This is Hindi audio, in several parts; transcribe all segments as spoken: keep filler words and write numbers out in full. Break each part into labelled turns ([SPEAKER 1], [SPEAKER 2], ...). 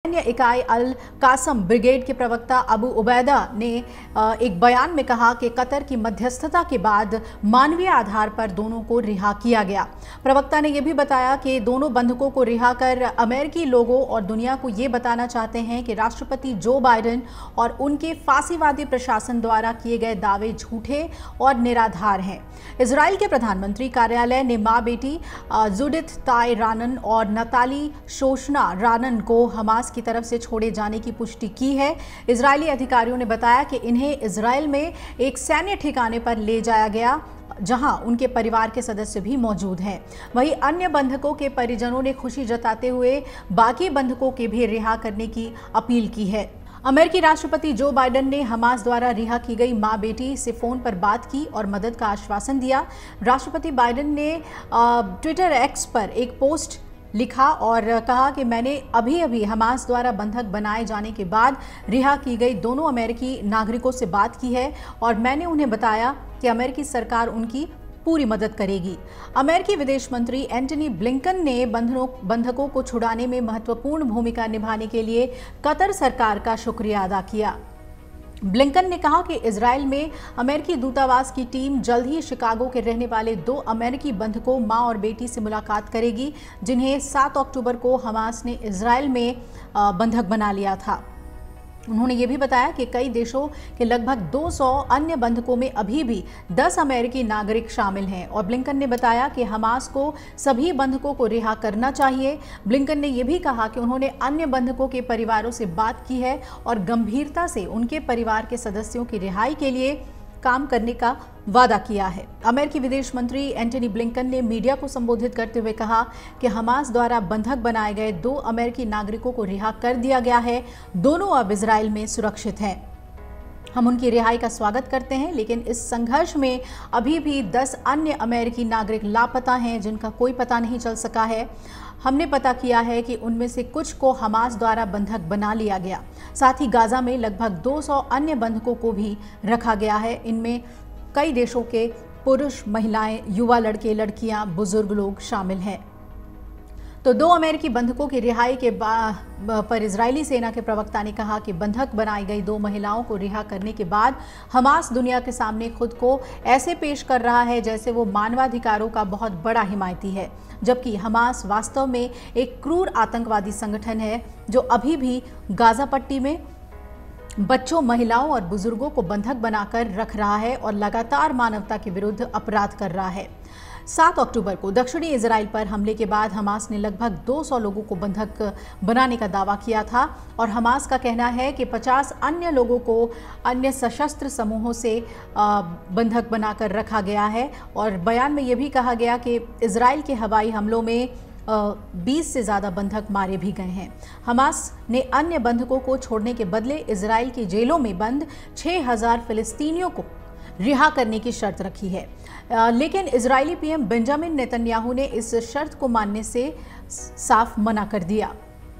[SPEAKER 1] इकाई अल कासम ब्रिगेड के प्रवक्ता अबू उबैदा ने एक बयान में कहा कि कतर की मध्यस्थता के बाद मानवीय आधार पर दोनों को रिहा किया गया। प्रवक्ता ने यह भी बताया कि दोनों बंधकों को रिहा कर अमेरिकी लोगों और दुनिया को ये बताना चाहते हैं कि राष्ट्रपति जो बाइडेन और उनके फांसीवादी प्रशासन द्वारा किए गए दावे झूठे और निराधार हैं। इजराइल के प्रधानमंत्री कार्यालय ने मां बेटी जुडिथ ताई रानन और नताली शोशना रानन को हमास की तरफ से छोड़े जाने की पुष्टि की है। इजरायली अधिकारियों ने बताया कि इन्हें इजराइल में एक सैन्य ठिकाने पर ले जाया गया जहां उनके परिवार के सदस्य भी मौजूद हैं। वहीं अन्य बंधकों के परिजनों ने खुशी जताते हुए बाकी बंधकों के भी रिहा करने की अपील की है। अमेरिकी राष्ट्रपति जो बाइडेन ने हमास द्वारा रिहा की गई मां बेटी से फोन पर बात की और मदद का आश्वासन दिया। राष्ट्रपति बाइडेन ने ट्विटर एक्स पर एक पोस्ट लिखा और कहा कि मैंने अभी अभी हमास द्वारा बंधक बनाए जाने के बाद रिहा की गई दोनों अमेरिकी नागरिकों से बात की है और मैंने उन्हें बताया कि अमेरिकी सरकार उनकी पूरी मदद करेगी। अमेरिकी विदेश मंत्री एंटनी ब्लिंकन ने बंधकों को छुड़ाने में महत्वपूर्ण भूमिका निभाने के लिए कतर सरकार का शुक्रिया अदा किया। ब्लिंकन ने कहा कि इजराइल में अमेरिकी दूतावास की टीम जल्द ही शिकागो के रहने वाले दो अमेरिकी बंधकों मां और बेटी से मुलाकात करेगी, जिन्हें सात अक्टूबर को हमास ने इजराइल में बंधक बना लिया था। उन्होंने ये भी बताया कि कई देशों के लगभग दो सौ अन्य बंधकों में अभी भी दस अमेरिकी नागरिक शामिल हैं और ब्लिंकन ने बताया कि हमास को सभी बंधकों को रिहा करना चाहिए। ब्लिंकन ने यह भी कहा कि उन्होंने अन्य बंधकों के परिवारों से बात की है और गंभीरता से उनके परिवार के सदस्यों की रिहाई के लिए काम करने का वादा किया है। अमेरिकी विदेश मंत्री एंटनी ब्लिंकन ने मीडिया को संबोधित करते हुए कहा कि हमास द्वारा बंधक बनाए गए दो अमेरिकी नागरिकों को रिहा कर दिया गया है। दोनों अब इजराइल में सुरक्षित हैं। हम उनकी रिहाई का स्वागत करते हैं, लेकिन इस संघर्ष में अभी भी दस अन्य अमेरिकी नागरिक लापता हैं, जिनका कोई पता नहीं चल सका है। हमने पता किया है कि उनमें से कुछ को हमास द्वारा बंधक बना लिया गया। साथ ही गाजा में लगभग दो सौ अन्य बंधकों को भी रखा गया है। इनमें कई देशों के पुरुष, महिलाएं, युवा लड़के, लड़कियां, बुजुर्ग लोग शामिल हैं। तो दो अमेरिकी बंधकों की रिहाई के पर इजरायली सेना के प्रवक्ता ने कहा कि बंधक बनाई गई दो महिलाओं को रिहा करने के बाद हमास दुनिया के सामने खुद को ऐसे पेश कर रहा है जैसे वो मानवाधिकारों का बहुत बड़ा हिमायती है, जबकि हमास वास्तव में एक क्रूर आतंकवादी संगठन है जो अभी भी गाजा पट्टी में बच्चों, महिलाओं और बुजुर्गों को बंधक बनाकर रख रहा है और लगातार मानवता के विरुद्ध अपराध कर रहा है। सात अक्टूबर को दक्षिणी इजराइल पर हमले के बाद हमास ने लगभग दो सौ लोगों को बंधक बनाने का दावा किया था और हमास का कहना है कि पचास अन्य लोगों को अन्य सशस्त्र समूहों से बंधक बनाकर रखा गया है। और बयान में यह भी कहा गया कि इजराइल के हवाई हमलों में बीस से ज़्यादा बंधक मारे भी गए हैं। हमास ने अन्य बंधकों को छोड़ने के बदले इजराइल की जेलों में बंद छः हज़ार फिलिस्तीनियों को रिहा करने की शर्त रखी है, लेकिन इजरायली पीएम बेंजामिन नेतन्याहू ने इस शर्त को मानने से साफ मना कर दिया।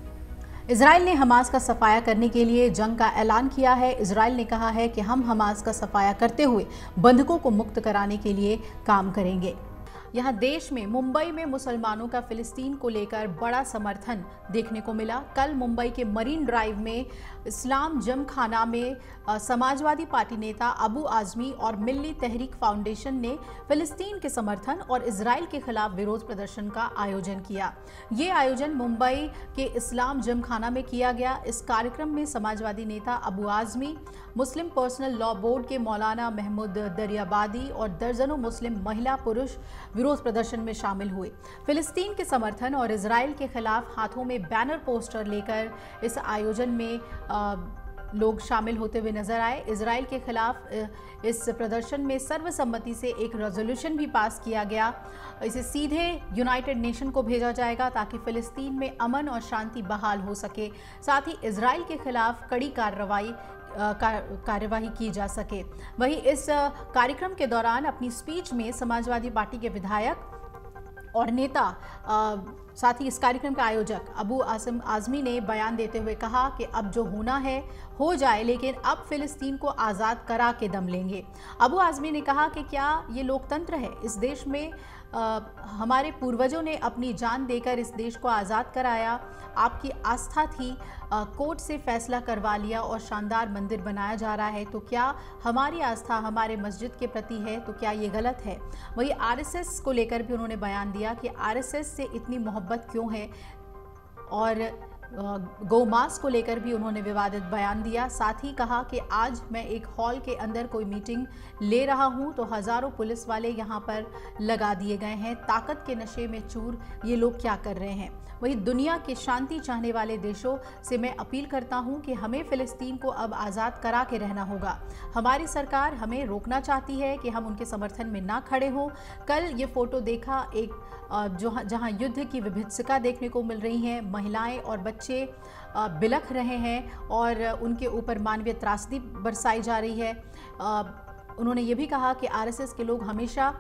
[SPEAKER 1] इजराइल ने हमास का सफाया करने के लिए जंग का ऐलान किया है। इजराइल ने कहा है कि हम हमास का सफाया करते हुए बंधकों को मुक्त कराने के लिए काम करेंगे। यहाँ देश में मुंबई में मुसलमानों का फिलिस्तीन को लेकर बड़ा समर्थन देखने को मिला। कल मुंबई के मरीन ड्राइव में इस्लाम जमखाना में समाजवादी पार्टी नेता अबू आजमी और मिल्ली तहरीक फाउंडेशन ने फिलिस्तीन के समर्थन और इजराइल के खिलाफ विरोध प्रदर्शन का आयोजन किया। ये आयोजन मुंबई के इस्लाम जमखाना में किया गया। इस कार्यक्रम में समाजवादी नेता Abu Azmi, Muslim personal law board के मौलाना महमूद दरियाबादी और दर्जनों मुस्लिम महिला पुरुष विरोध प्रदर्शन में शामिल हुए। फिलिस्तीन के समर्थन और इजराइल के खिलाफ हाथों में बैनर पोस्टर लेकर इस आयोजन में आ, लोग शामिल होते हुए नजर आए। इजराइल के खिलाफ इस प्रदर्शन में सर्वसम्मति से एक रेजोल्यूशन भी पास किया गया। इसे सीधे यूनाइटेड नेशन को भेजा जाएगा ताकि फिलिस्तीन में अमन और शांति बहाल हो सके। साथ ही इजराइल के खिलाफ कड़ी कार्रवाई कार्यवाही की जा सके। वहीं इस कार्यक्रम के दौरान अपनी स्पीच में समाजवादी पार्टी के विधायक और नेता साथ ही इस कार्यक्रम के आयोजक अबू आसिम आजमी ने बयान देते हुए कहा कि अब जो होना है हो जाए, लेकिन अब फिलिस्तीन को आज़ाद करा के दम लेंगे। अबू आजमी ने कहा कि क्या ये लोकतंत्र है? इस देश में आ, हमारे पूर्वजों ने अपनी जान देकर इस देश को आज़ाद कराया। आपकी आस्था थी, आ, कोर्ट से फैसला करवा लिया और शानदार मंदिर बनाया जा रहा है, तो क्या हमारी आस्था हमारे मस्जिद के प्रति है? तो क्या ये गलत है? वही आरएसएस को लेकर भी उन्होंने बयान दिया कि आरएसएस से इतनी मोहब्बत क्यों है, और गौ मास को लेकर भी उन्होंने विवादित बयान दिया। साथ ही कहा कि आज मैं एक हॉल के अंदर कोई मीटिंग ले रहा हूं तो हजारों पुलिस वाले यहां पर लगा दिए गए हैं। ताकत के नशे में चूर ये लोग क्या कर रहे हैं? वही दुनिया के शांति चाहने वाले देशों से मैं अपील करता हूं कि हमें फिलिस्तीन को अब आज़ाद करा के रहना होगा। हमारी सरकार हमें रोकना चाहती है कि हम उनके समर्थन में ना खड़े हों। कल ये फोटो देखा, एक जो जहां युद्ध की विभत्सिका देखने को मिल रही है, महिलाएं और बच्चे बिलख रहे हैं और उनके ऊपर मानवीय त्रासदी बरसाई जा रही है। उन्होंने ये भी कहा कि आरएसएस के लोग हमेशा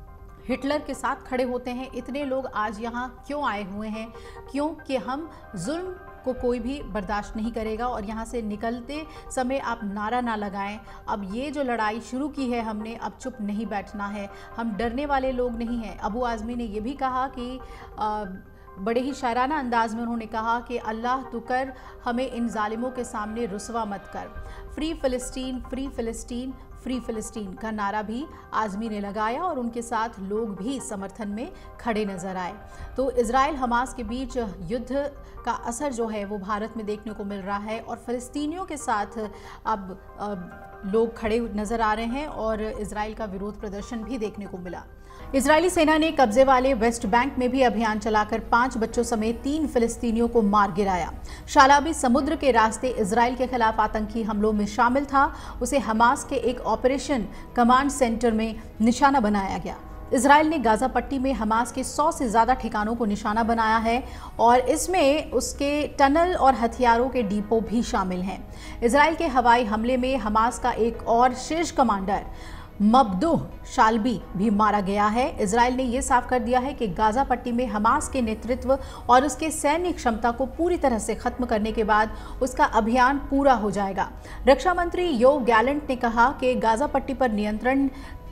[SPEAKER 1] हिटलर के साथ खड़े होते हैं। इतने लोग आज यहाँ क्यों आए हुए हैं? क्योंकि हम जुल्म को कोई भी बर्दाश्त नहीं करेगा, और यहाँ से निकलते समय आप नारा ना लगाएं। अब ये जो लड़ाई शुरू की है हमने, अब चुप नहीं बैठना है। हम डरने वाले लोग नहीं हैं। अबू आज़मी ने ये भी कहा कि आ, बड़े ही शायराना अंदाज में उन्होंने कहा कि अल्लाह तू कर हमें इन जालिमों के सामने रुसवा मत कर। फ्री फ़िलिस्तीन, फ्री फ़िलिस्तीन, फ्री फ़िलिस्तीन का नारा भी आज़मी ने लगाया और उनके साथ लोग भी समर्थन में खड़े नजर आए। तो इजराइल हमास के बीच युद्ध का असर जो है वो भारत में देखने को मिल रहा है, और फ़िलिस्तीनियों के साथ अब, अब लोग खड़े नजर आ रहे हैं और इजराइल का विरोध प्रदर्शन भी देखने को मिला। इजरायली सेना ने कब्जे वाले वेस्ट बैंक में भी अभियान चलाकर पांच बच्चों समेत तीन फिलिस्तीनियों को मार गिराया। शालाबी समुद्र के रास्ते इजराइल के खिलाफ आतंकी हमलों में शामिल था। उसे हमास के एक ऑपरेशन कमांड सेंटर में निशाना बनाया गया। इजराइल ने गाजा पट्टी में हमास के सौ से ज़्यादा ठिकानों को निशाना बनाया है और इसमें उसके टनल और हथियारों के डिपो भी शामिल हैं। इजराइल के हवाई हमले में हमास का एक और शीर्ष कमांडर मबदूह शालबी भी मारा गया है। इजराइल ने यह साफ कर दिया है कि गाजा पट्टी में हमास के नेतृत्व और उसके सैन्य क्षमता को पूरी तरह से खत्म करने के बाद उसका अभियान पूरा हो जाएगा। रक्षा मंत्री योव गैलेंट ने कहा कि गाजा पट्टी पर नियंत्रण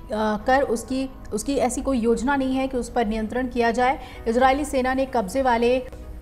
[SPEAKER 1] कर उसकी उसकी ऐसी कोई योजना नहीं है कि उस पर नियंत्रण किया जाए। इजरायली सेना ने कब्जे वाले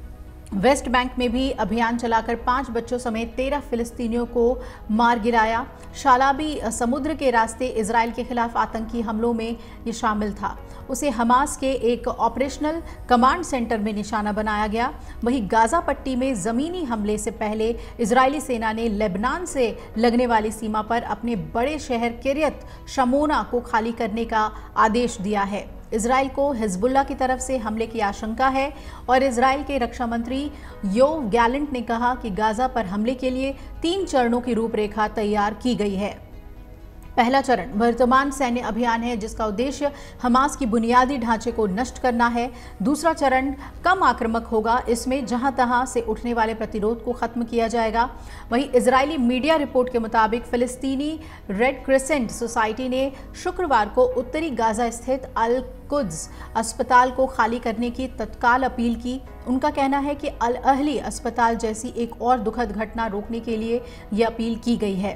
[SPEAKER 1] वेस्ट बैंक में भी अभियान चलाकर पांच बच्चों समेत तेरह फिलिस्तीनियों को मार गिराया। शालाबी समुद्र के रास्ते इजराइल के खिलाफ आतंकी हमलों में ये शामिल था। उसे हमास के एक ऑपरेशनल कमांड सेंटर में निशाना बनाया गया। वहीं गाजा पट्टी में ज़मीनी हमले से पहले इजरायली सेना ने लेबनान से लगने वाली सीमा पर अपने बड़े शहर किरियत शमोना को खाली करने का आदेश दिया है। इजराइल को हिजबुल्लाह की तरफ से हमले की आशंका है और इजराइल के रक्षा मंत्री योव गैलेंट ने कहा कि गाजा पर हमले के लिए तीन चरणों की रूपरेखा तैयार की गई है। पहला चरण वर्तमान सैन्य अभियान है जिसका उद्देश्य हमास की बुनियादी ढांचे को नष्ट करना है। दूसरा चरण कम आक्रामक होगा, इसमें जहां तहां से उठने वाले प्रतिरोध को खत्म किया जाएगा। वहीं इजरायली मीडिया रिपोर्ट के मुताबिक फिलिस्तीनी रेड क्रिसेंट सोसाइटी ने शुक्रवार को उत्तरी गाजा स्थित अल कुद्स अस्पताल को खाली करने की तत्काल अपील की। उनका कहना है कि अल अहली अस्पताल जैसी एक और दुखद घटना रोकने के लिए यह अपील की गई है।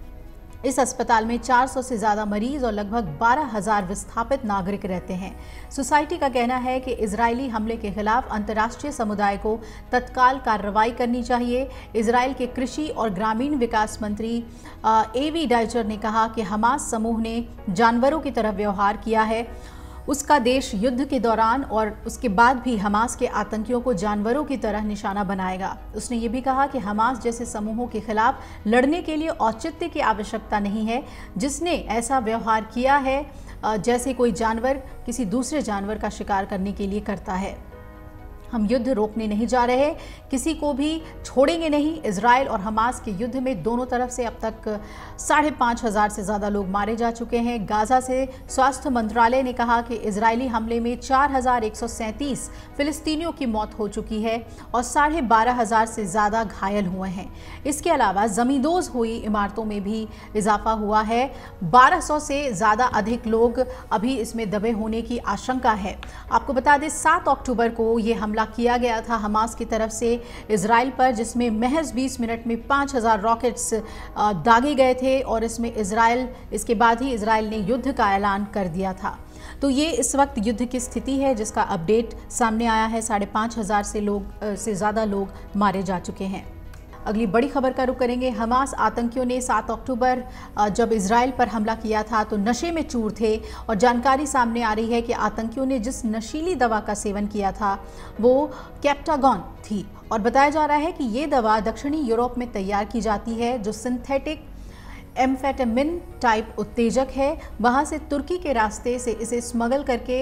[SPEAKER 1] इस अस्पताल में चार सौ से ज़्यादा मरीज और लगभग बारह हज़ार विस्थापित नागरिक रहते हैं। सोसाइटी का कहना है कि इजरायली हमले के खिलाफ अंतर्राष्ट्रीय समुदाय को तत्काल कार्रवाई करनी चाहिए। इजराइल के कृषि और ग्रामीण विकास मंत्री एवी डाइचर ने कहा कि हमास समूह ने जानवरों की तरह व्यवहार किया है। उसका देश युद्ध के दौरान और उसके बाद भी हमास के आतंकियों को जानवरों की तरह निशाना बनाएगा। उसने ये भी कहा कि हमास जैसे समूहों के खिलाफ लड़ने के लिए औचित्य की आवश्यकता नहीं है, जिसने ऐसा व्यवहार किया है जैसे कोई जानवर किसी दूसरे जानवर का शिकार करने के लिए करता है। हम युद्ध रोकने नहीं जा रहे, किसी को भी छोड़ेंगे नहीं। इजराइल और हमास के युद्ध में दोनों तरफ से अब तक साढ़े पाँच हज़ार से ज़्यादा लोग मारे जा चुके हैं। गाजा से स्वास्थ्य मंत्रालय ने कहा कि इजरायली हमले में चार हज़ार एक सौ सैंतीस फिलिस्तीनियों की मौत हो चुकी है और साढ़े बारह हज़ार से ज़्यादा घायल हुए हैं। इसके अलावा ज़मींदोज़ हुई इमारतों में भी इजाफा हुआ है। बारह सौ से ज़्यादा अधिक लोग अभी इसमें दबे होने की आशंका है। आपको बता दें, सात अक्टूबर को ये हमला किया गया था हमास की तरफ से इजराइल पर, जिसमें महज बीस मिनट में पाँच हज़ार रॉकेट्स दागे गए थे और इसमें इजराइल इसके बाद ही इजराइल ने युद्ध का ऐलान कर दिया था। तो ये इस वक्त युद्ध की स्थिति है जिसका अपडेट सामने आया है। साढ़े पाँच हज़ार से लोग से ज़्यादा लोग मारे जा चुके हैं। अगली बड़ी खबर का रुख करेंगे। हमास आतंकियों ने सात अक्टूबर जब इजराइल पर हमला किया था तो नशे में चूर थे और जानकारी सामने आ रही है कि आतंकियों ने जिस नशीली दवा का सेवन किया था वो कैप्टागॉन थी और बताया जा रहा है कि ये दवा दक्षिणी यूरोप में तैयार की जाती है जो सिंथेटिक एम्फेटामिन टाइप उत्तेजक है। वहाँ से तुर्की के रास्ते से इसे स्मगल करके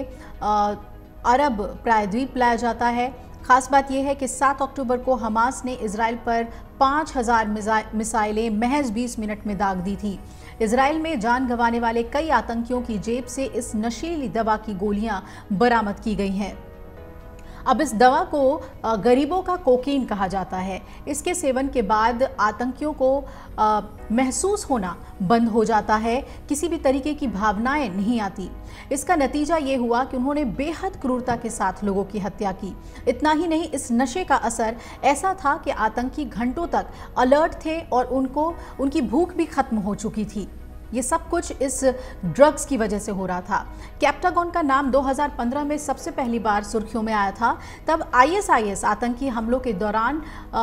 [SPEAKER 1] अरब प्रायद्वीप लाया जाता है। खास बात यह है कि सात अक्टूबर को हमास ने इजराइल पर पाँच हज़ार मिसाइलें महज बीस मिनट में दाग दी थी। इजराइल में जान गंवाने वाले कई आतंकियों की जेब से इस नशीली दवा की गोलियां बरामद की गई हैं। अब इस दवा को गरीबों का कोकीन कहा जाता है। इसके सेवन के बाद आतंकियों को आ, महसूस होना बंद हो जाता है, किसी भी तरीके की भावनाएं नहीं आती। इसका नतीजा ये हुआ कि उन्होंने बेहद क्रूरता के साथ लोगों की हत्या की। इतना ही नहीं, इस नशे का असर ऐसा था कि आतंकी घंटों तक अलर्ट थे और उनको उनकी भूख भी खत्म हो चुकी थी। ये सब कुछ इस ड्रग्स की वजह से हो रहा था। कैप्टागॉन का नाम दो हज़ार पंद्रह में सबसे पहली बार सुर्खियों में आया था। तब आईएसआईएस आतंकी हमलों के दौरान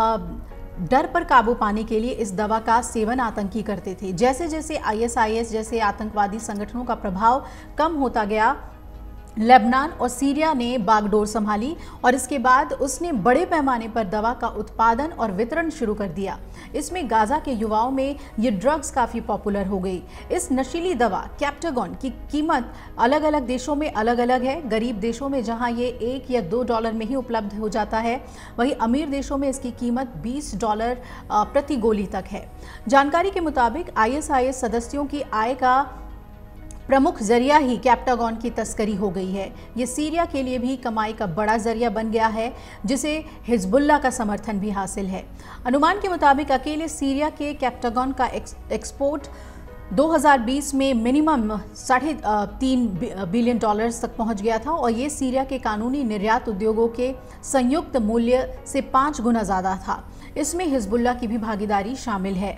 [SPEAKER 1] डर पर काबू पाने के लिए इस दवा का सेवन आतंकी करते थे। जैसे जैसे आईएसआईएस जैसे आतंकवादी संगठनों का प्रभाव कम होता गया, लेबनान और सीरिया ने बागडोर संभाली और इसके बाद उसने बड़े पैमाने पर दवा का उत्पादन और वितरण शुरू कर दिया। इसमें गाजा के युवाओं में ये ड्रग्स काफ़ी पॉपुलर हो गई। इस नशीली दवा कैप्टागॉन की कीमत अलग अलग देशों में अलग अलग है। गरीब देशों में जहां ये एक या दो डॉलर में ही उपलब्ध हो जाता है, वहीं अमीर देशों में इसकी कीमत बीस डॉलर प्रति गोली तक है। जानकारी के मुताबिक आईएसआईएस सदस्यों की आय का प्रमुख जरिया ही कैप्टागॉन की तस्करी हो गई है। ये सीरिया के लिए भी कमाई का बड़ा जरिया बन गया है, जिसे हिजबुल्लाह का समर्थन भी हासिल है। अनुमान के मुताबिक अकेले सीरिया के कैप्टागॉन का एक्सपोर्ट दो हज़ार बीस में मिनिमम साढ़े तीन बिलियन डॉलर्स तक पहुंच गया था और ये सीरिया के कानूनी निर्यात उद्योगों के संयुक्त मूल्य से पाँच गुना ज़्यादा था। इसमें हिजबुल्लाह की भी भागीदारी शामिल है।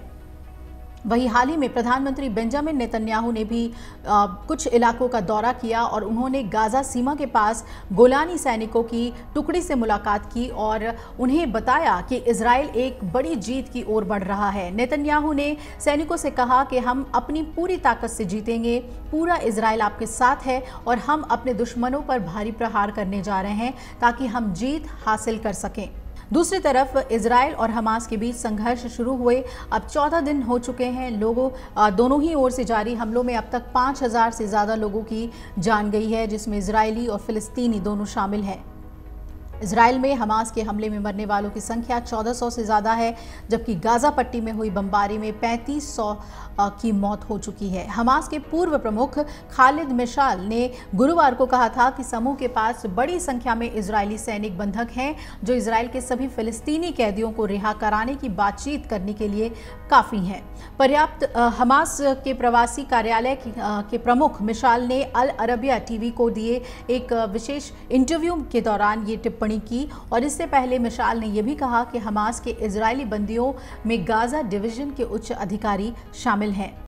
[SPEAKER 1] वहीं हाल ही में प्रधानमंत्री बेंजामिन नेतन्याहू ने भी आ, कुछ इलाकों का दौरा किया और उन्होंने गाजा सीमा के पास गोलानी सैनिकों की टुकड़ी से मुलाकात की और उन्हें बताया कि इजराइल एक बड़ी जीत की ओर बढ़ रहा है। नेतन्याहू ने सैनिकों से कहा कि हम अपनी पूरी ताकत से जीतेंगे, पूरा इजराइल आपके साथ है और हम अपने दुश्मनों पर भारी प्रहार करने जा रहे हैं ताकि हम जीत हासिल कर सकें। दूसरी तरफ इजराइल और हमास के बीच संघर्ष शुरू हुए अब चौदह दिन हो चुके हैं। लोगों दोनों ही ओर से जारी हमलों में अब तक पाँच हज़ार से ज़्यादा लोगों की जान गई है, जिसमें इजरायली और फिलिस्तीनी दोनों शामिल हैं। इजराइल में हमास के हमले में मरने वालों की संख्या चौदह सौ से ज़्यादा है, जबकि गाजा पट्टी में हुई बमबारी में पैंतीस सौ की मौत हो चुकी है। हमास के पूर्व प्रमुख खालिद मिशाल ने गुरुवार को कहा था कि समूह के पास बड़ी संख्या में इजरायली सैनिक बंधक हैं जो इजराइल के सभी फिलिस्तीनी कैदियों को रिहा कराने की बातचीत करने के लिए काफ़ी हैं। पर्याप्त हमास के प्रवासी कार्यालय के प्रमुख मिशाल ने अल अरबिया टीवी को दिए एक विशेष इंटरव्यू के दौरान ये टिप्पणी की और इससे पहले मिशाल ने यह भी कहा कि हमास के इजरायली बंदियों में गाजा डिवीजन के उच्च अधिकारी शामिल हैं।